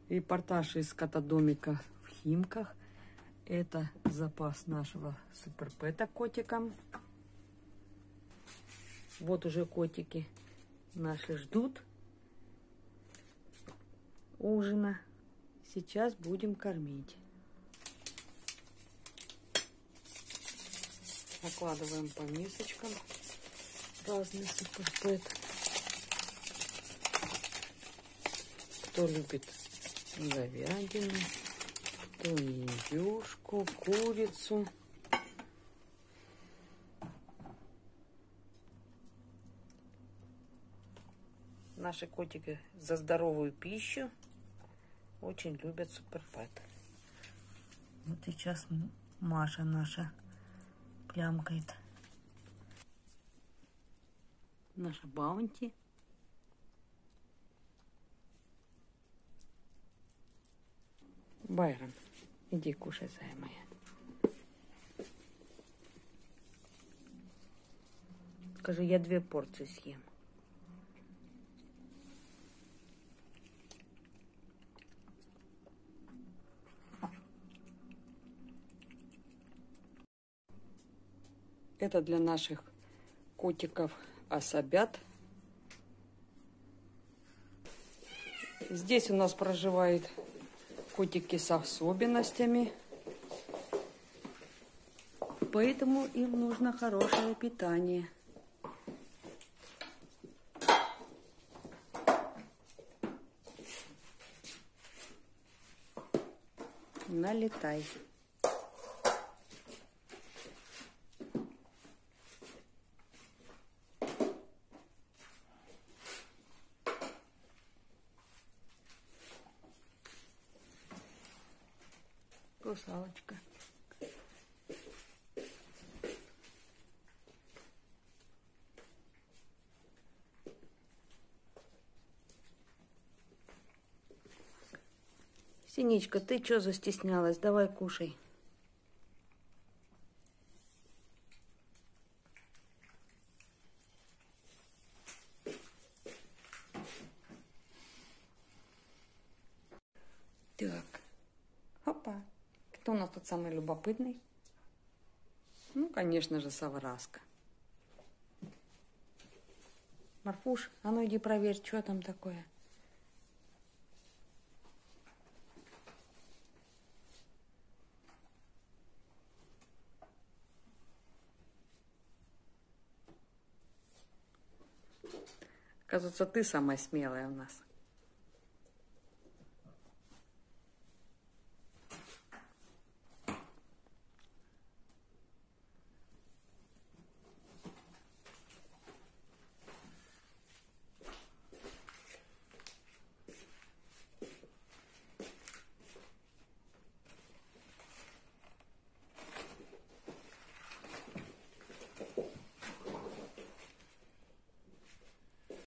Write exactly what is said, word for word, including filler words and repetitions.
Репортаж из котодомика в Химках. Это запас нашего суперпэта котикам. Вот уже котики наши ждут ужина. Сейчас будем кормить. Накладываем по мисочкам разный суперпэт. Кто любит говядину, кто индюшку, курицу. Наши котики за здоровую пищу очень любят суперпэт. Вот сейчас Маша наша плямкает. Наша Баунти. Байрон, иди кушай, зая моя. Скажи, я две порции съем. Это для наших котиков особят. Здесь у нас проживают котики с особенностями. Поэтому им нужно хорошее питание. Налетай. Русалочка. Синичка, ты чё застеснялась? Давай кушай. Так. Опа. Кто у нас тут самый любопытный? Ну, конечно же, совраска. Марфуш, а ну иди проверь, что там такое. Кажется, ты самая смелая у нас.